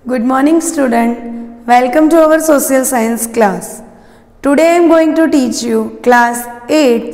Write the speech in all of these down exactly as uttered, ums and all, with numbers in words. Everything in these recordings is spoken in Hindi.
Good morning student. Welcome to our social science class. Today I am going to teach you class eight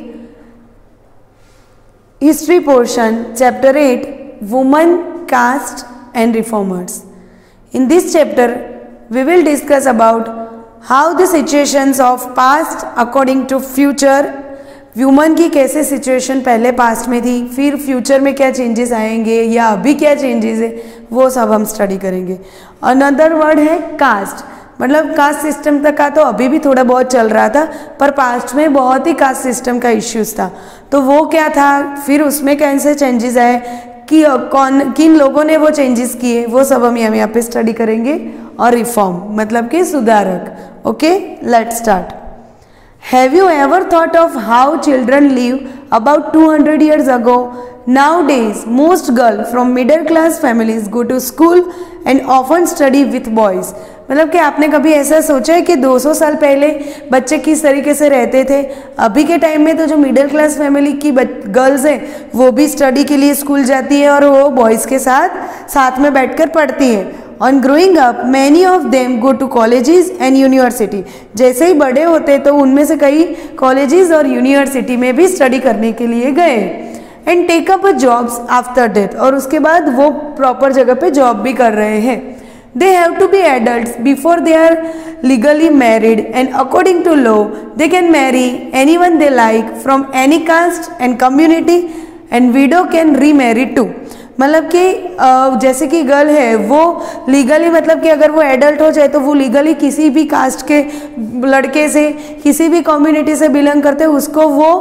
history portion chapter eight women, caste and reformers. In this chapter we will discuss about how the situations of past according to future, woman की कैसे सिचुएशन पहले पास्ट में थी, फिर फ्यूचर में क्या चेंजेस आएंगे या अभी क्या चेंजेस है, वो सब हम स्टडी करेंगे. अनदर वर्ड है कास्ट, मतलब कास्ट सिस्टम तक का तो अभी भी थोड़ा बहुत चल रहा था, पर पास्ट में बहुत ही कास्ट सिस्टम का इश्यूज था. तो वो क्या था, फिर उसमें कैसे चेंजेस आए, कि कौन किन लोगों ने वो चेंजेस किए, वो सब हम यहाँ पे स्टडी करेंगे. और रिफॉर्म मतलब कि सुधारक. Okay, let's start. Have you ever thought of how children live about two hundred years ago? Nowadays, most girls from middle class families go to school and often study with boys. मतलब कि आपने कभी ऐसा सोचा है कि दो सौ साल पहले बच्चे किस तरीके से रहते थे. अभी के टाइम में तो जो मिडिल क्लास फैमिली की गर्ल्स हैं वो भी स्टडी के लिए स्कूल जाती है और वो बॉयज़ के साथ साथ में बैठकर पढ़ती हैं. On growing up, many of them go to colleges and university. जैसे ही बड़े होते तो उनमें से कई कॉलेजेस और यूनिवर्सिटी में भी स्टडी करने के लिए गए. And take up jobs after death, और उसके बाद वो प्रॉपर जगह पे जॉब भी कर रहे हैं. They have to be adults before they are legally married, and according to law, they can marry anyone they like from any caste and community, and widow can remarry too. मतलब कि जैसे कि गर्ल है वो लीगली, मतलब कि अगर वो एडल्ट हो जाए तो वो लीगली किसी भी कास्ट के लड़के से, किसी भी कम्युनिटी से बिलोंग करते हैं, उसको वो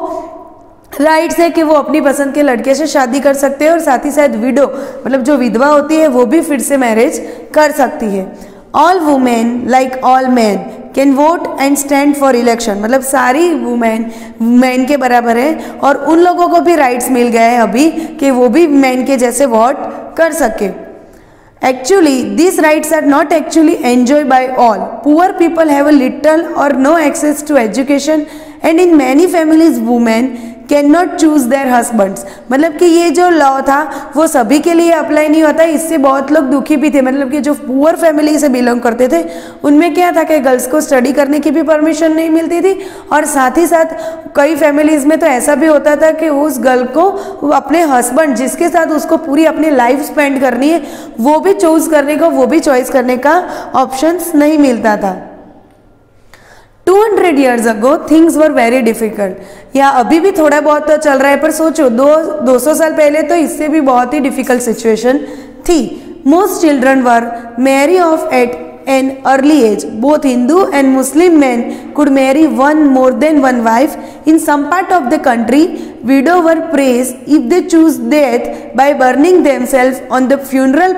राइट्स है कि वो अपनी पसंद के लड़के से शादी कर सकते हैं. और साथ ही साथ विडो मतलब जो विधवा होती है वो भी फिर से मैरिज कर सकती है. All women like all man can vote and stand for election, मतलब सारी वुमेन मैन के बराबर है और उन लोगों को भी राइट्स मिल गए हैं अभी कि वो भी मैन के जैसे वोट कर सके. Actually this rights are not actually enjoy by all. Poor people have a little or no access to education and in many families women can not choose their husbands. मतलब कि ये जो लॉ था वो सभी के लिए अप्लाई नहीं होता, इससे बहुत लोग दुखी भी थे. मतलब कि जो पुअर फैमिली से बिलोंग करते थे उनमें क्या था कि गर्ल्स को स्टडी करने की भी परमिशन नहीं मिलती थी, और साथ ही साथ कई फैमिलीज में तो ऐसा भी होता था कि उस गर्ल को अपने हस्बैंड जिसके साथ उसको पूरी अपनी लाइफ स्पेंड करनी है वो भी चूज करने को, वो भी चॉइस करने का ऑप्शंस नहीं मिलता था. Two hundred years ago things were very difficult. या अभी भी थोड़ा बहुत तो चल रहा है, पर सोचो दो दो सौ साल पहले तो इससे भी बहुत ही डिफिकल्ट सिचुएशन थी. Most children were marry of at an early age. Both Hindu and Muslim men could marry one more than one wife. In some part of the country, widows were praised if they choose death by burning themselves on the funeral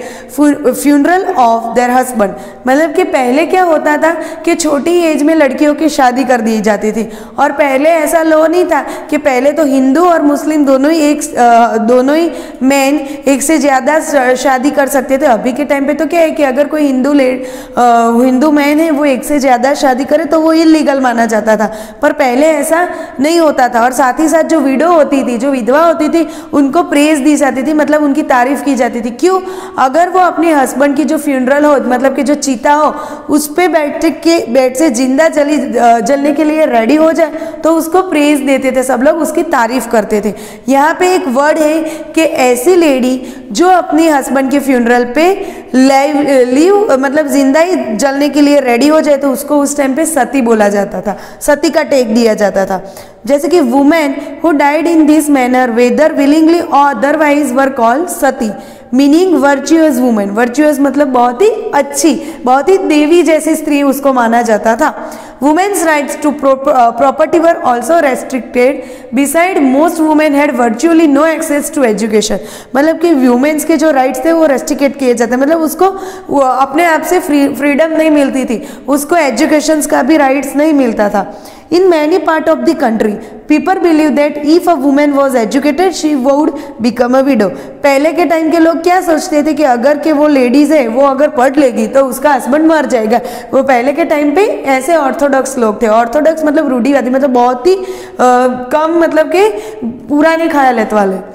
funeral of their husband. मतलब कि पहले क्या होता था कि छोटी एज में लड़कियों की शादी कर दी जाती थी, और पहले ऐसा लॉ नहीं था कि पहले तो हिंदू और मुस्लिम दोनों ही एक दोनों ही मैन एक से ज़्यादा शादी कर सकते थे. अभी के टाइम पे तो क्या है कि अगर कोई हिंदू ले हिंदू मैन है वो एक से ज़्यादा शादी करे तो वो इलीगल माना जाता था, पर पहले ऐसा नहीं होता था. और साथ ही साथ जो विडो होती थी, जो विधवा होती थी, उनको प्रेज दी जाती थी, मतलब उनकी तारीफ की जाती थी. क्यों? अगर वो अपने हस्बैंड की जो फ्यूनरल हो, मतलब कि जो चिता हो उस पर बैठ के बैठ से जिंदा जली जलने के लिए रेडी हो जाए तो उसको प्रेज देते थे, सब लोग उसकी तारीफ करते थे. यहाँ पे एक वर्ड है कि ऐसी लेडी जो अपनी हस्बैंड के फ्यूनरल पे लाइव लिव मतलब जिंदा ही जलने के लिए रेडी हो जाए तो उसको उस टाइम पे सती बोला जाता था, सती का टेक दिया जाता था. जैसे कि women who died in this manner whether willingly or otherwise were called sati, meaning virtuous women. Virtuous मतलब बहुत ही अच्छी, बहुत ही देवी जैसी स्त्री उसको माना जाता था. Women's rights to property were also restricted. Beside most women had virtually no access to education. मतलब कि वुमेन्स के जो राइट्स थे वो रेस्ट्रिक्टेड किए जाते, मतलब उसको वो अपने आप से फ्री फ्रीडम नहीं मिलती थी, उसको एजुकेशन का भी राइट्स नहीं मिलता था. In many part of the country, people believe that if a woman was educated, she would become a widow. पहले के टाइम के लोग क्या सोचते थे कि अगर के वो लेडीज है वो अगर पढ़ लेगी तो उसका हस्बैंड मर जाएगा. वो पहले के टाइम पे ऐसे ऑर्थोडॉक्स लोग थे. ऑर्थोडॉक्स मतलब रूढ़िवादी, मतलब बहुत ही आ, कम मतलब के पुराने ख्याल वाले.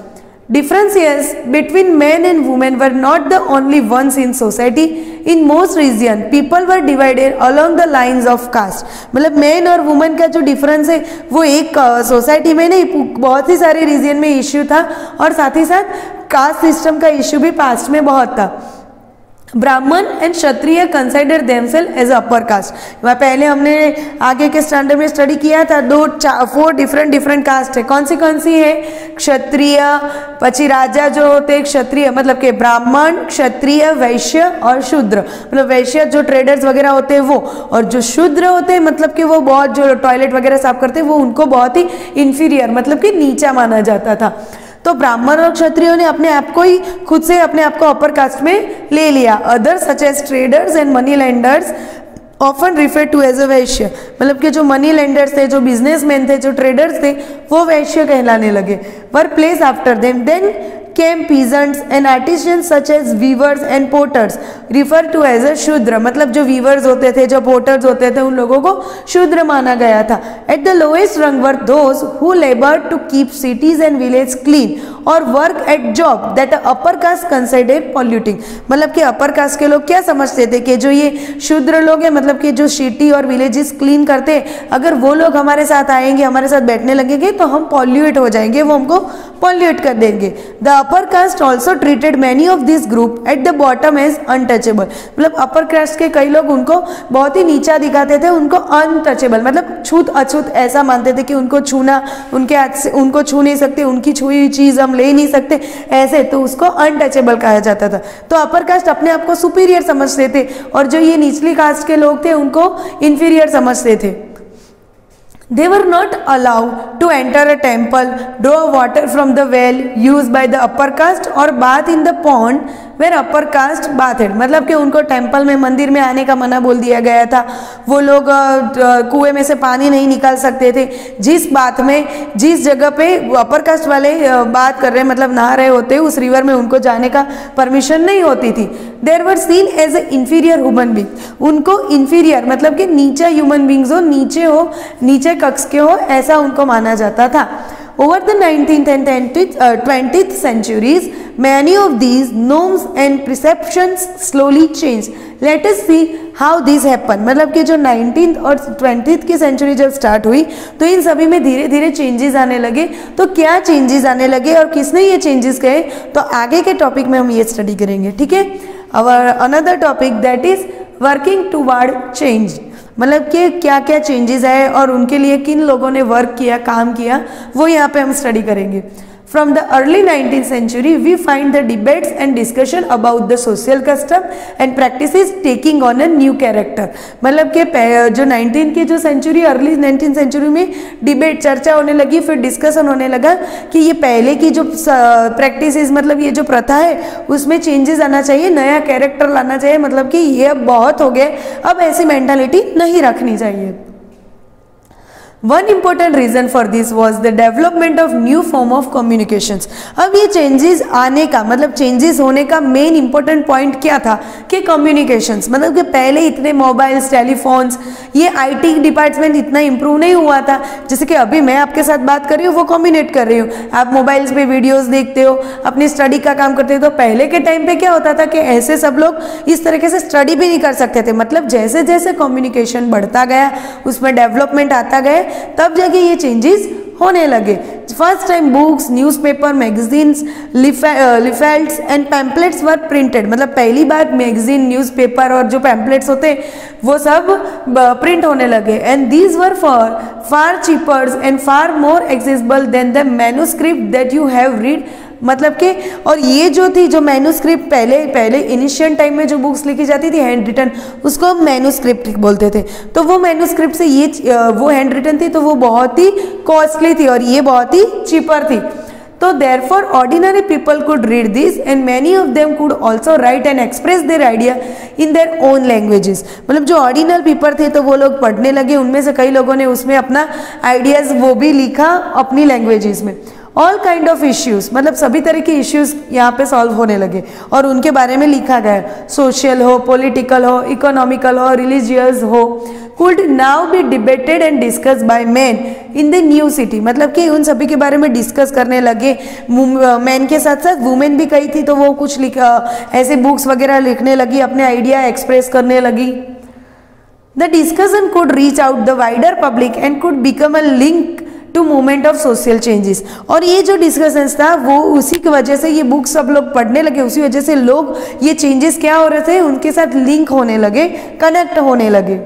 Differences between men and women were not the only ones in society. In most region, people were divided along the lines of caste. मतलब men और women का जो difference है वो एक सोसाइटी में नहीं, बहुत ही सारे रीजन में इश्यू था और साथ ही साथ कास्ट सिस्टम का इश्यू भी पास्ट में बहुत था. Brahmin and Kshatriya consider themselves as upper caste. वह पहले हमने आगे के स्टैंडर्ड में स्टडी किया था. दो फोर डिफरेंट डिफरेंट कास्ट है. कौन सी कौन सी है? क्षत्रिय, पची राजा जो होते क्षत्रिय मतलब के ब्राह्मण, क्षत्रिय, वैश्य और शूद्र. मतलब वैश्य जो ट्रेडर्स वगैरह होते हैं वो, और जो शूद्र होते हैं मतलब कि वो बहुत जो टॉयलेट वगैरह साफ करते हैं वो उनको बहुत ही इंफीरियर मतलब कि नीचा माना जाता था. तो ब्राह्मण और क्षत्रियों ने अपने आप को ही खुद से अपने आप को अपर कास्ट में ले लिया. Others such as traders and money lenders often refer to as a Vaishya. मतलब कि जो मनी लेंडर्स थे, जो बिजनेसमैन थे, जो ट्रेडर्स थे वो वैश्य कहलाने लगे. Were place after them then came peasants and artisans such as weavers and potters referred to as a शूद्र. मतलब जो weavers होते थे, जो potters होते थे, उन लोगों को शूद्र माना गया था. At the lowest rung were those who labored to keep cities and villages clean or work at job that the upper caste considered polluting. मतलब कि अपर कास्ट के लोग क्या समझते थे कि जो ये शूद्र लोग हैं मतलब कि जो सिटी और विलेजेस क्लीन करते, अगर वो लोग हमारे साथ आएंगे, हमारे साथ बैठने लगेंगे तो हम पॉल्यूट हो जाएंगे, वो हमको पॉल्यूट कर देंगे. The upper caste also treated many of this group at the bottom as untouchable. मतलब अपर कास्ट के कई लोग उनको बहुत ही नीचा दिखाते थे, उनको अनटचेबल मतलब छूत अछूत ऐसा मानते थे कि उनको छूना, उनके हाथ से उनको छू नहीं सकते, उनकी छुई हुई चीज हम ले नहीं सकते ऐसे, तो उसको अनटचेबल कहा जाता था. तो अपर कास्ट अपने आप को सुपीरियर समझते थे और जो ये निचली कास्ट के लोग थे उनको इंफीरियर समझते थे. They were not allowed to enter a temple, draw water from the well used by the upper caste or bath in the pond where upper caste bathed. मतलब कि उनको टेम्पल में, मंदिर में आने का मना बोल दिया गया था. वो लोग कुएं में से पानी नहीं निकाल सकते थे. जिस बात में, जिस जगह पे अपर कास्ट वाले बात कर रहे मतलब नहा रहे होते, उस रिवर में उनको जाने का परमिशन नहीं होती थी. There were seen as a inferior human being. उनको इंफीरियर मतलब कि नीचा ह्यूमन बींग्स हो, नीचे हो, नीचे कक्ष के हो, ऐसा उनको माना जाता था. Over the nineteenth and twentieth centuries, many of these norms and perceptions slowly changed. Let us see how this happened. मतलब कि जो नाइनटीन्थ और ट्वेंटीथ की सेंचुरी जब स्टार्ट हुई तो इन सभी में धीरे धीरे चेंजेस आने लगे. तो क्या चेंजेस आने लगे और किसने ये चेंजेस कहे, तो आगे के टॉपिक में हम ये स्टडी करेंगे. ठीक है. और another topic that is working toward change. मतलब कि क्या क्या चेंजेस आए और उनके लिए किन लोगों ने वर्क किया, काम किया, वो यहाँ पे हम स्टडी करेंगे. From the early nineteenth century, we find the debates and discussion about the social custom and practices taking on a new character. मतलब कि जो नाइनटीन की जो सेंचुरी, अर्ली नाइनटीन सेंचुरी में डिबेट, चर्चा होने लगी, फिर डिस्कशन होने लगा कि ये पहले की जो प्रैक्टिसेस मतलब ये जो प्रथा है उसमें चेंजेस आना चाहिए, नया कैरेक्टर लाना चाहिए. मतलब कि ये अब बहुत हो गया, अब ऐसी मेंटालिटी नहीं रखनी चाहिए. One important reason for this was the development of new form of communications. अब ये changes आने का मतलब changes होने का main important point क्या था कि communications. मतलब कि पहले इतने mobiles, telephones, ये आई टी डिपार्टमेंट इतना improve नहीं हुआ था. जैसे कि अभी मैं आपके साथ बात कर रही हूँ, वो communicate कर रही हूँ, आप मोबाइल्स पे वीडियोस देखते हो, अपनी स्टडी का काम करते हो. तो पहले के टाइम पे क्या होता था कि ऐसे सब लोग इस तरीके से स्टडी भी नहीं कर सकते थे. मतलब जैसे जैसे कम्युनिकेशन बढ़ता गया, उसमें डेवलपमेंट आता गया, तब जाके ये चेंजेस होने लगे. First time books, newspaper, magazines, leaflets and pamphlets were printed. मतलब पहली बार मैगजीन, न्यूज़पेपर और जो पैम्पलेट्स होते वो सब प्रिंट होने लगे. And these were for far cheaper and far more accessible than the manuscript that you have read. मतलब कि और ये जो थी, जो मैन्युस्क्रिप्ट पहले पहले इनिशियल टाइम में जो बुक्स लिखी जाती थी हैंड रिटन, उसको हम मैन्युस्क्रिप्ट बोलते थे. तो वो मैन्युस्क्रिप्ट से ये वो हैंड रिटन थी तो वो बहुत ही कॉस्टली थी और ये बहुत ही चीपर थी. तो therefore ordinary people could read this and many of them could also write and express their idea in their own languages. मतलब जो ऑर्डिनल पीपल थे तो वो लोग पढ़ने लगे, उनमें से कई लोगों ने उसमें अपना आइडियाज वो भी लिखा अपनी लैंग्वेजेस में. ऑल काइंड ऑफ इश्यूज, मतलब सभी तरह के इश्यूज यहाँ पे सॉल्व होने लगे और उनके बारे में लिखा गया। सोशल हो, पॉलिटिकल हो, इकोनॉमिकल हो, रिलीजियस हो, could now be debated and discuss by man in the new city, मतलब कि उन सभी के बारे में डिस्कस करने लगे। मैन के साथ साथ वुमेन भी कही थी, तो वो कुछ लिख ऐसे बुक्स वगैरह लिखने लगी, अपने आइडिया एक्सप्रेस करने लगी। The discussion could reach out the wider public and could become a link to movement of social changes. और ये जो डिस्कशंस था वो उसी की वजह से ये बुक सब लोग पढ़ने लगे, उसी वजह से लोग ये चेंजेस क्या हो रहे थे उनके साथ लिंक होने लगे, कनेक्ट होने लगे।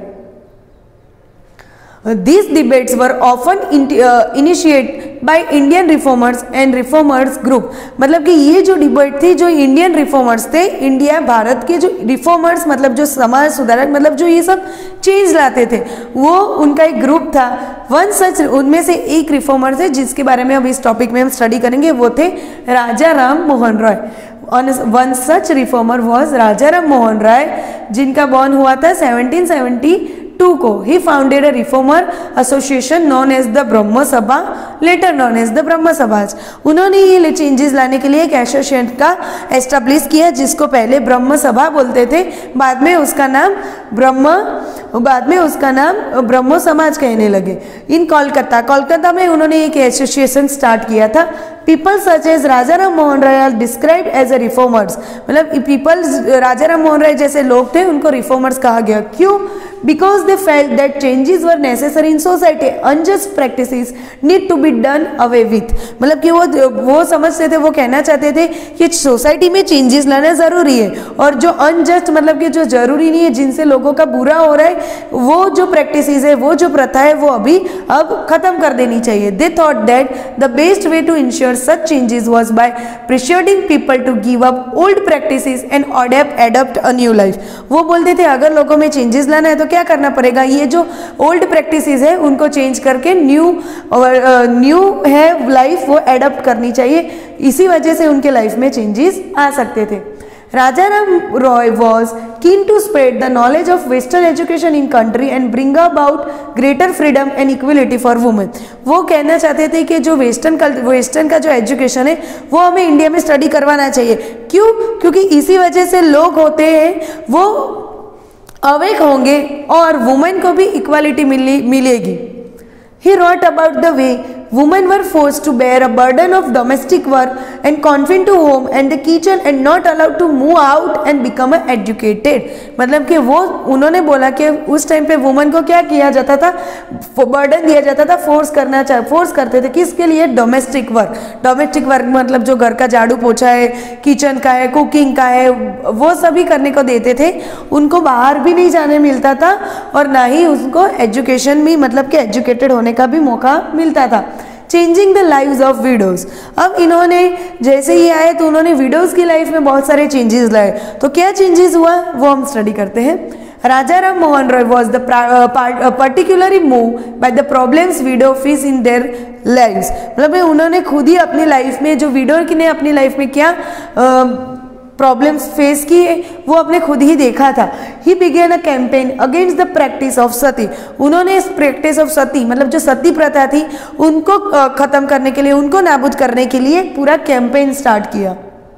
These debates were often initiated by Indian reformers and reformers group, मतलब कि ये जो डिबेट थी, जो इंडियन रिफॉर्मर्स थे, इंडिया भारत के जो रिफॉर्मर्स मतलब जो समाज सुधारक, मतलब जो ये सब चेंज लाते थे, वो उनका एक ग्रुप था। वन सच, उनमें से एक रिफॉर्मर थे जिसके बारे में अब इस टॉपिक में हम स्टडी करेंगे, वो थे Raja Ram Mohan Roy. One such reformer was Raja Ram Mohan Roy, जिनका बॉर्न हुआ था सेवनटीन सेवेंटी टू को। He founded a reformer association known as the Brahmo Sabha, letter non as the Brahmo समाज। उन्होंने ये चेंजेस लाने के लिए एक एसोसिएशन का एस्टेब्लिश किया जिसको पहले ब्रह्म सभा बोलते थे, बाद में उसका नाम ब्रह्म बाद में उसका नाम ब्रह्म समाज कहने लगे। इन कोलकाता कोलकाता में उन्होंने एक एसोसिएशन स्टार्ट किया था। People such as Raja Ram Mohan Rai are described as a reformers, मतलब पीपल राजा राम मोहन राय जैसे लोग थे उनको रिफॉर्मर्स कहा गया। क्यों? Because they felt that changes were necessary in society, unjust practices need to be done away with, मतलब कि वो वो समझते थे, वो कहना चाहते थे कि सोसाइटी में चेंजेस लाना जरूरी है और जो अनजस्ट मतलब कि जो जरूरी नहीं है, जिनसे लोगों का बुरा हो रहा है, वो जो प्रैक्टिसेस है, वो जो प्रथा है, वो अभी अब खत्म कर देनी चाहिए। They thought that the best way to ensure such changes was by persuading people to give up old practices and adapt adopt a new life। वो बोलते थे अगर लोगों में चेंजेस लाना है तो क्या करना पड़ेगा, ये जो ओल्ड प्रैक्टिसेस है उनको चेंज करके न्यू और न्यू है लाइफ वो एडप्ट करनी चाहिए। इसी वजह से उनके लाइफ में चेंजेस आ सकते थे। Raja Ram Roy was keen to spread the knowledge of Western education in country and bring about greater freedom and equality for women। वो कहना चाहते थे कि जो वेस्टर्न वेस्टर्न का जो एजुकेशन है वो हमें इंडिया में स्टडी करवाना चाहिए। क्यों? क्योंकि इसी वजह से लोग होते हैं वो अवेक होंगे और वुमेन को भी इक्वालिटी मिली मिलेगी। He wrote about the way women were forced to bear a burden of domestic work and confined to home and the kitchen and not allowed to move out and become educated। मतलब कि वो उन्होंने बोला कि उस टाइम पे वुमेन को क्या किया जाता था, बर्डन दिया जाता था, फोर्स करना चाह फोर्स करते थे किसके लिए, डोमेस्टिक वर्क। डोमेस्टिक वर्क मतलब जो घर का झाड़ू पोछा है, किचन का है, कुकिंग का है, वो सभी करने को देते थे। उनको बाहर भी नहीं जाने मिलता था और ना ही उनको एजुकेशन भी मतलब कि एजुकेटेड होने का भी मौका मिलता था। Changing the lives of widows, अब इन्होंने जैसे ही आए तो उन्होंने विडोज की लाइफ में बहुत सारे चेंजेस लाए। तो क्या चेंजेस हुआ वो हम स्टडी करते हैं। Raja Ram Mohan Roy was the particularly move by the problems widow face in their lives, मतलब उन्होंने खुद ही अपनी लाइफ में जो विडो ने अपनी लाइफ में क्या uh, प्रॉब्लम्स फेस किए वो अपने खुद ही देखा था। He began a campaign against the practice of sati, उन्होंने इस प्रैक्टिस ऑफ सती मतलब जो सती प्रथा थी उनको खत्म करने के लिए, उनको नाबूद करने के लिए पूरा कैंपेन स्टार्ट किया।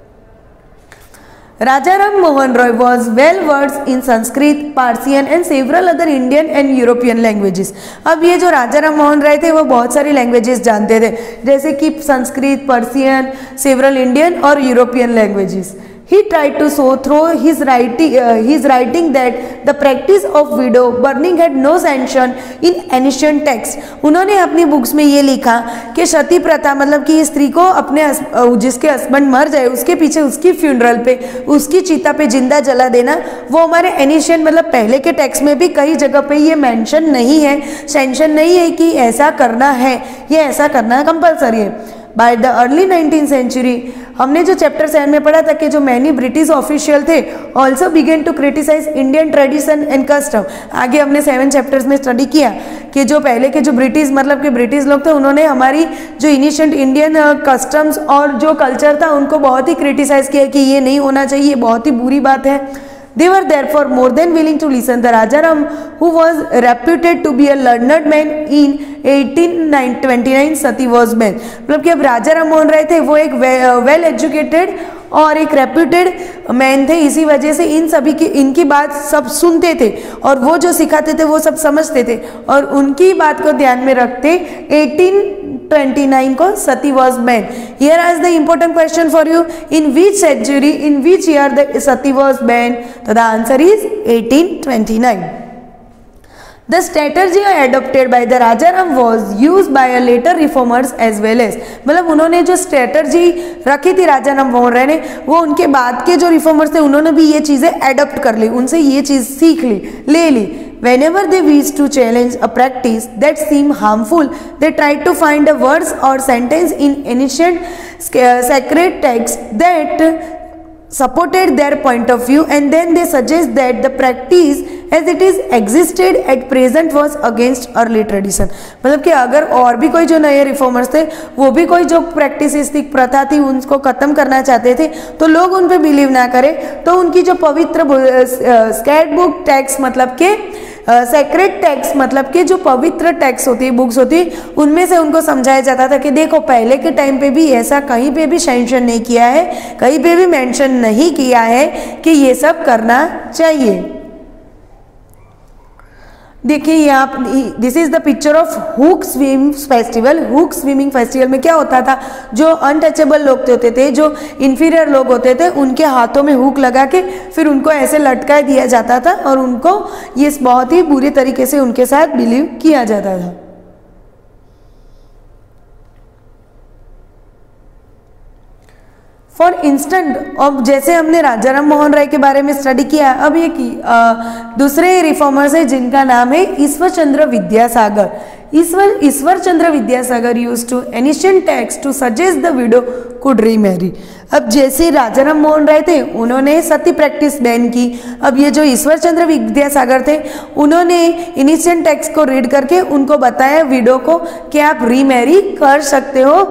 Raja Ram Mohan Roy was well versed in Sanskrit, Persian and several other Indian and European languages। अब ये जो राजा राम मोहन राय थे वो बहुत सारी लैंग्वेजेस जानते थे, जैसे कि संस्कृत, पर्सियन, सेवरल इंडियन और European languages. He tried to show through his writing, uh, his writing that the practice of widow burning had no sanction in ancient texts। उन्होंने अपनी बुक्स में ये लिखा कि सती प्रथा मतलब कि स्त्री को अपने जिसके हस्बैंड मर जाए उसके पीछे उसकी फ्यूनरल पे उसकी चिता पे जिंदा जला देना, वो हमारे एनिशियन मतलब पहले के टेक्स्ट में भी कई जगह पे ये मेंशन नहीं है, सेंशन नहीं है कि ऐसा करना है, ये ऐसा करना कंपलसरी है। By the early nineteen century, हमने जो चैप्टर सेवन में पढ़ा था कि जो मैनी ब्रिटिश ऑफिशियल थे also begin to criticize Indian tradition and custom. आगे हमने सेवन चैप्टर्स में स्टडी किया कि जो पहले के जो ब्रिटिश मतलब कि ब्रिटिश लोग थे उन्होंने हमारी जो इनिशिएंट इंडियन कस्टम्स और जो कल्चर था उनको बहुत ही क्रिटिसाइज किया कि ये नहीं होना चाहिए, बहुत ही बुरी बात है। They were therefore more than willing to listen. The Rajaram, who was reputed to be a learned man in eighteen twenty-nine, Sati was man. मतलब कि अब राजा राम मोहन राय थे वो एक वेल एजुकेटेड और एक रेप्यूटेड मैन थे, इसी वजह से इन सभी की इनकी बात सब सुनते थे और वो जो सिखाते थे वो सब समझते थे और उनकी बात को ध्यान में रखते eighteen twenty-nine को सती was man. Here is the important question for you. In which century, in which year the Sati was man? So the answer is eighteen twenty-nine. The strategy adopted by the Rajaram was used by a later reformers as well as, मतलब उन्होंने जो स्ट्रेटर्जी रखी थी राजाराम मोहन राय ने, वो उनके बाद के जो रिफॉर्मर्स थे उन्होंने भी ये चीज़ें एडॉप्ट कर ली, उनसे ये चीज़ सीख ली, ले ली. Whenever they wished to challenge a practice that seemed harmful, they tried to find a verse or sentence in ancient sacred text that supported their point of view, and then they suggest that the practice as it is existed at present was against early tradition. मतलब कि अगर और भी कोई जो नए रिफॉर्मर्स थे वो भी कोई जो प्रैक्टिसेस थी, प्रथा थी, उनको खत्म करना चाहते थे तो लोग उन पे बिलीव ना करें, तो उनकी जो पवित्र स्कैट बुक टेक्स्ट मतलब के सेक्रेट टेक्स्ट मतलब कि जो पवित्र टेक्स्ट होती है, बुक्स होती है, उनमें से उनको समझाया जाता था कि देखो पहले के टाइम पे भी ऐसा कहीं पे भी मेंशन नहीं किया है, कहीं पे भी मेंशन नहीं किया है कि ये सब करना चाहिए. देखिए यहाँ this is the picture of hook swimming festival. Hook swimming festival में क्या होता था, जो अनटचेबल लोग होते थे, जो इन्फीरियर लोग होते थे, उनके हाथों में हुक लगा के फिर उनको ऐसे लटका दिया जाता था और उनको ये बहुत ही बुरी तरीके से उनके साथ बिलीव किया जाता था. फॉर इंस्टेंट, अब जैसे हमने राजाराम मोहन राय के बारे में स्टडी किया, अब ये दूसरे रिफॉर्मर्स है जिनका नाम है Ishwar Chandra Vidyasagar. Ishwar Ishwar Chandra Vidyasagar used to ancient text to suggest the widow could remarry. अब जैसे राजाराम मोहन राय थे उन्होंने सती प्रैक्टिस बैन की, अब ये जो ईश्वर चंद्र विद्यासागर थे उन्होंने इनिशियंट टेक्स्ट को रीड करके उनको बताया विडो को कि आप रीमैरी कर सकते हो.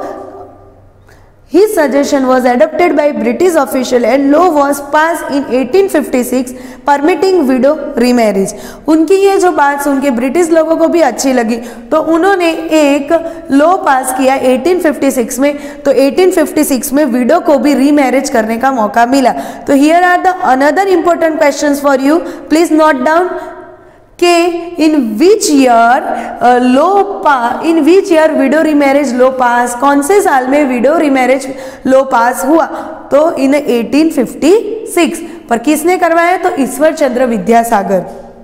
His suggestion was adopted by British official and law was passed in eighteen fifty-six permitting widow remarriage. उनकी ये जो बात सुन के ब्रिटिश लोगों को भी अच्छी लगी तो उन्होंने एक लॉ पास किया eighteen fifty-six में, तो eighteen fifty-six में विडो को भी रीमैरिज करने का मौका मिला. तो here are the another important questions for you. Please note down के इन विच ईयर लो पा in which year widow remarriage law pass, कौन से साल में विडो रीमैरिज लो पास हुआ, तो इन eighteen fifty-six. पर किसने करवाया, तो Ishwar Chandra Vidyasagar.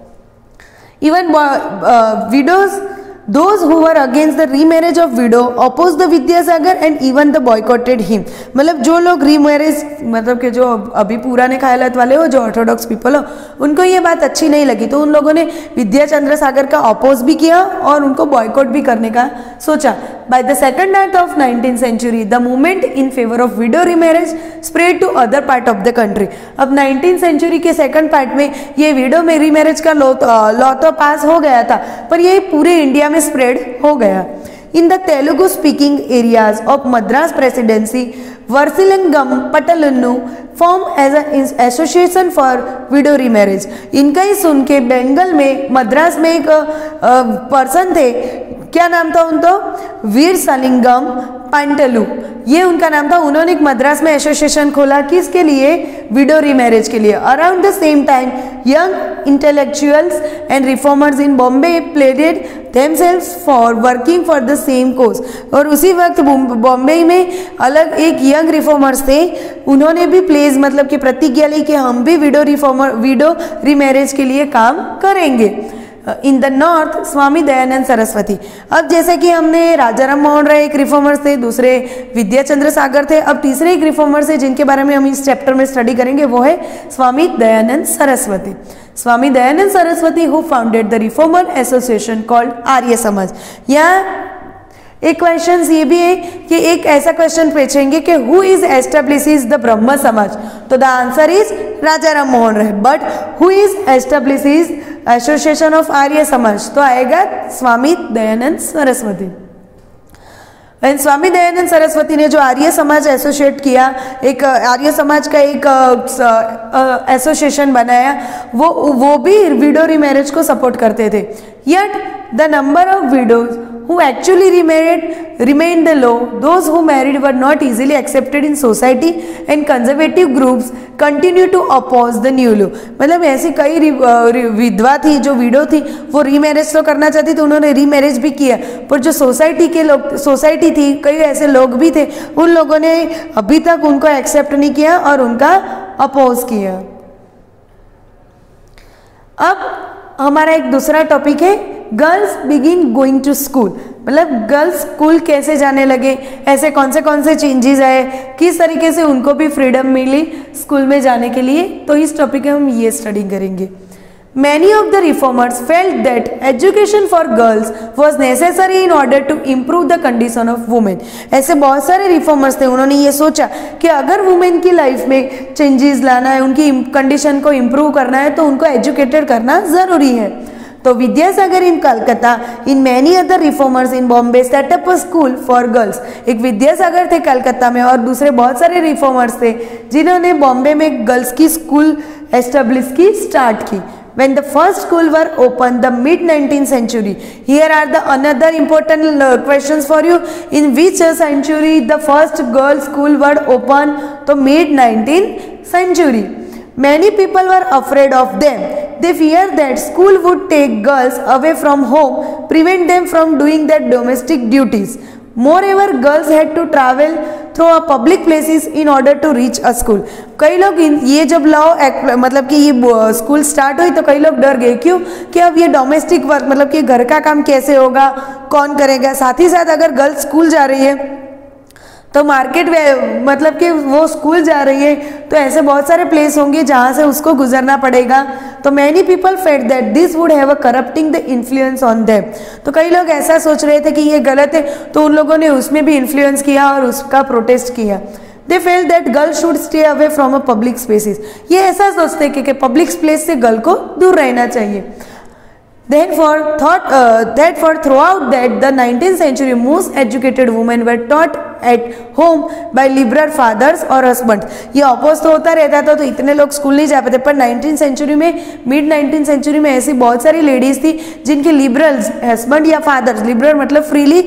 Even widows those who were against the remarriage of widow opposed the Vidyasagar and even the boycotted him. मतलब जो लोग रीमैरिज मतलब कि जो अभी पुराने ख्यालात वाले हो, जो ऑर्थोडॉक्स पीपल हो, उनको ये बात अच्छी नहीं लगी तो उन लोगों ने विद्याचंद्र सागर का अपोज भी किया और उनको बॉयकॉट भी करने का सोचा. By the second half of nineteenth century, the movement in favor of widow remarriage spread to other part of the country. अब नाइनटीन सेंचुरी के सेकंड पार्ट में ये विडो में रीमैरिज का लॉ लॉ तो पास हो गया था, पर ये पूरे इंडिया में स्प्रेड हो गया. In the Telugu speaking areas of Madras Presidency, Varsilingam Patalannu formed as an association for widow remarriage. इनका ही सुन के बंगाल में मद्रास में एक पर्सन थे, क्या नाम था उनका, वीर सलिंगम पांटलू, ये उनका नाम था. उन्होंने एक मद्रास में एसोसिएशन खोला, किसके लिए, विडो रीमैरिज के लिए. Around the same time young intellectuals and reformers in Bombay pleaded themselves for working for the same cause. और उसी वक्त बॉम्बे में अलग एक यंग रिफॉर्मर्स थे, उन्होंने भी प्लेज मतलब कि प्रतिज्ञा ली कि हम भी विडो रिफॉर्मर विडो रीमैरिज के लिए काम करेंगे. In the north Swami Dayanand Saraswati. अब जैसे कि हमने राजाराम मोहन राय एक रिफॉर्मर्स थे, दूसरे विद्याचंद्र सागर थे, अब तीसरे एक रिफॉर्मर्स है जिनके बारे में हम इस चैप्टर में स्टडी करेंगे, वो है Swami Dayanand Saraswati. Swami Dayanand Saraswati who founded the reformer association called Arya Samaj. यहाँ एक क्वेश्चन ये भी है कि एक ऐसा क्वेश्चन पूछेंगे कि who is establishes the Brahmo Samaj, तो the answer is Rajaram Mohan Rai. But who is establishes association of Arya Samaj, तो आएगा स्वामी दयानंद सरस्वती. एंड स्वामी दयानंद सरस्वती ने जो आर्य समाज एसोसिएट किया, एक आर्य समाज का एक एसोसिएशन बनाया, वो वो भी विडो रीमैरिज को सपोर्ट करते थे। Yet the number of widows who actually remarried remained low. Those who married were not easily accepted in society and conservative groups continue to oppose the new law. मतलब ऐसी कई विधवा थी जो विडो थी, वो रीमैरिज तो करना चाहती तो उन्होंने रीमैरिज भी किया, पर जो सोसाइटी के लोग सोसाइटी थी, कई ऐसे लोग भी थे, उन लोगों ने अभी तक उनको एक्सेप्ट नहीं किया और उनका अपोज किया। अब हमारा एक दूसरा टॉपिक है girls begin going to school, मतलब गर्ल्स स्कूल कैसे जाने लगे, ऐसे कौन से कौन से चेंजेस आए, किस तरीके से उनको भी फ्रीडम मिली स्कूल में जाने के लिए, तो इस टॉपिक में हम ये स्टडी करेंगे। Many of the reformers felt that education for girls was necessary in order to improve the condition of women. ऐसे बहुत सारे रिफॉर्मर्स थे, उन्होंने ये सोचा कि अगर वुमेन की लाइफ में चेंजेस लाना है, उनकी कंडीशन को इम्प्रूव करना है, तो उनको एजुकेटेड करना ज़रूरी है। तो Vidyasagar in Calcutta in many other reformers in Bombay set up a school for girls. एक विद्यासागर थे कलकत्ता में और दूसरे बहुत सारे रिफॉर्मर्स थे जिन्होंने बॉम्बे में गर्ल्स की स्कूल एस्टेब्लिश की, स्टार्ट की। When the first school were opened, the mid nineteenth century. Here are the another important uh, questions for you. In which uh, century the first girls school were opened? So mid nineteenth century. Many people were afraid of them. They feared that school would take girls away from home, prevent them from doing their domestic duties. Moreover, girls had to travel through a public places in order to reach a school. कई लोग ये जब लॉ मतलब कि ये स्कूल स्टार्ट हुई तो कई लोग डर गए, क्यों कि अब ये डोमेस्टिक वर्क मतलब कि घर का काम कैसे होगा, कौन करेगा। साथ ही साथ अगर गर्ल्स स्कूल जा रही है तो मार्केट मतलब कि वो स्कूल जा रही है तो ऐसे बहुत सारे प्लेस होंगे जहाँ से उसको गुजरना पड़ेगा। तो many people felt that this would have a corrupting the influence on them. तो कई लोग ऐसा सोच रहे थे कि ये गलत है, तो उन लोगों ने उसमें भी इन्फ्लुएंस किया और उसका प्रोटेस्ट किया। They felt that girl should stay away from a public spaces. ये ऐसा सोचते कि, कि पब्लिक प्लेस से गर्ल को दूर रहना चाहिए। Therefore, thought uh, that for throughout that the nineteenth century, most educated women were taught at home by liberal fathers or husbands. ये अपोज तो होता रहता था, तो इतने लोग स्कूल नहीं जा पाते। पर नाइनटीन सेंचुरी में, मिड नाइनटीन सेंचुरी में ऐसी बहुत सारी लेडीज थी जिनके लिबरल्स हस्बैंड या फादर्स, लिबरल मतलब फ्रीली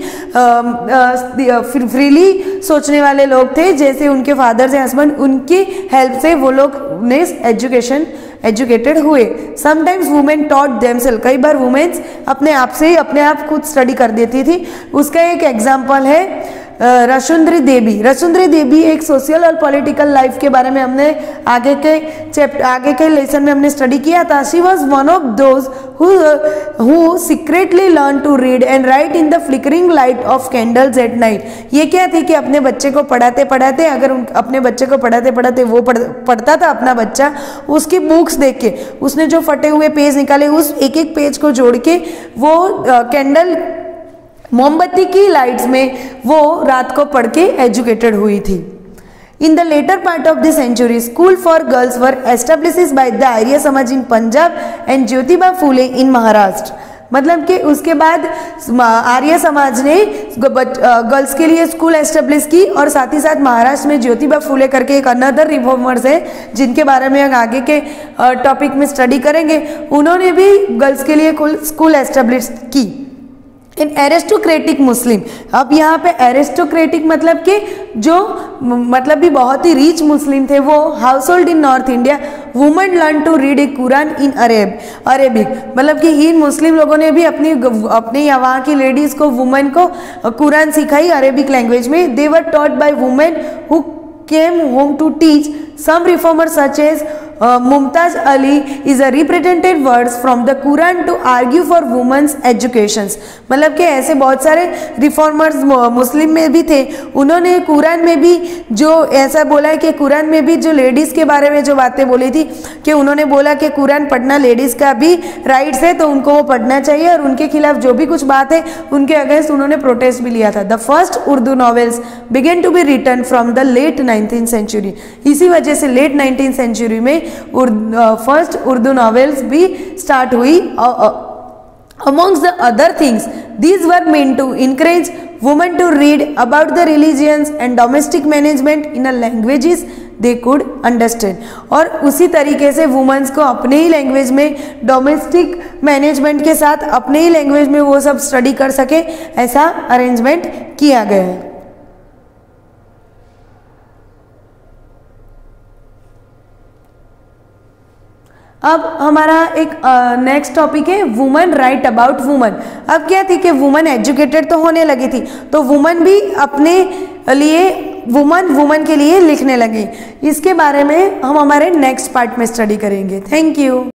फ्रीली सोचने वाले लोग थे, जैसे उनके फादर्स या हस्बैंड, उनकी हेल्प से वो लोग ने एजुकेशन एजुकेटेड हुए। समटाइम्स वुमेन टॉट देमसेल्फ, कई बार वुमेन्स अपने आप से ही अपने आप खुद स्टडी कर देती थी। उसका एक एग्जाम्पल है रसुंदरी देवी। रसुंदरी देवी एक सोशल और पॉलिटिकल लाइफ के बारे में हमने आगे के चैप्टर आगे के लेसन में हमने स्टडी किया था। She was one of those who secretly learn to read and write in the flickering light of candles at night. ये क्या थी कि अपने बच्चे को पढ़ाते पढ़ाते अगर उन अपने बच्चे को पढ़ाते पढ़ाते वो पढ़, पढ़ता था अपना बच्चा, उसकी बुक्स देख के उसने जो फटे हुए पेज निकाले, उस एक एक पेज को जोड़ के वो कैंडल मोमबत्ती की लाइट्स में वो रात को पढ़ के एजुकेटेड हुई थी। In the later part of the century, school for girls were established by the Arya Samaj in Punjab and Jyotiba Phule in Maharashtra. मतलब कि उसके बाद आर्य समाज ने गर्ल्स के लिए स्कूल एस्टेब्लिश की और साथ ही साथ महाराष्ट्र में ज्योतिबा फुले करके एक अनदर रिफॉर्मर्स है जिनके बारे में आगे के टॉपिक में स्टडी करेंगे, उन्होंने भी गर्ल्स के लिए स्कूल एस्टेब्लिश की। इन एरिस्टोक्रेटिक मुस्लिम, अब यहाँ पे एरिस्टोक्रेटिक मतलब कि जो मतलब भी बहुत ही रिच मुस्लिम थे, वो household in north India, women learn to read a Quran in Arab Arabic. मतलब कि इन मुस्लिम लोगों ने भी अपनी अपनी वहाँ की लेडीज को, वुमेन को कुरान सिखाई अरेबिक लैंग्वेज में। They were taught by women who came home to teach. Some reformers such as uh, Mumtaz Ali is a represented words from the Quran to argue for women's educations। मतलब कि ऐसे बहुत सारे रिफॉर्मर्स मुस्लिम में भी थे, उन्होंने कुरान में भी जो ऐसा बोला है कि कुरान में भी जो लेडीज़ के बारे में जो बातें बोली थी कि उन्होंने बोला कि कुरान पढ़ना लेडीज़ का भी राइट्स है, तो उनको वो पढ़ना चाहिए, और उनके खिलाफ जो भी कुछ बात है उनके अगेंस्ट उन्होंने प्रोटेस्ट भी लिया था। The first Urdu novels began to be written from the late nineteen century. इसी वजह से लेट नाइनटीन सेंचुरी में फर्स्ट उर्दू नॉवेल्स भी स्टार्ट हुई Amongst the other things, these were meant to encourage women to read about the religions and domestic management in a languages they could understand. और उसी तरीके से वुमेन्स को अपने ही लैंग्वेज में डोमेस्टिक मैनेजमेंट के साथ अपने ही लैंग्वेज में वो सब स्टडी कर सके, ऐसा अरेंजमेंट किया गया है। अब हमारा एक नेक्स्ट टॉपिक है वुमेन राइट अबाउट वुमेन। अब क्या थी कि वुमेन एजुकेटेड तो होने लगी थी, तो वुमेन भी अपने लिए वुमेन वुमेन के लिए लिखने लगे। इसके बारे में हम हमारे नेक्स्ट पार्ट में स्टडी करेंगे। Thank you.